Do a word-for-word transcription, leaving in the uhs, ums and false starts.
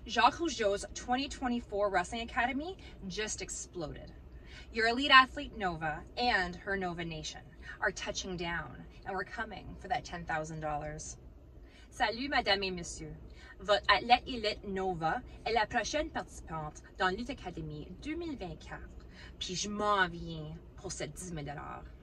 Jacques Rougeau's twenty twenty-four Wrestling Academy just exploded. Your elite athlete Nova and her Nova Nation are touching down, and we're coming for that ten thousand dollars. Salut Madame et Monsieur. Votre athlète élite Nova est la prochaine participante dans l'Elite Academy deux mille vingt-quatre. Puis je m'en viens pour cette dix mille dollars.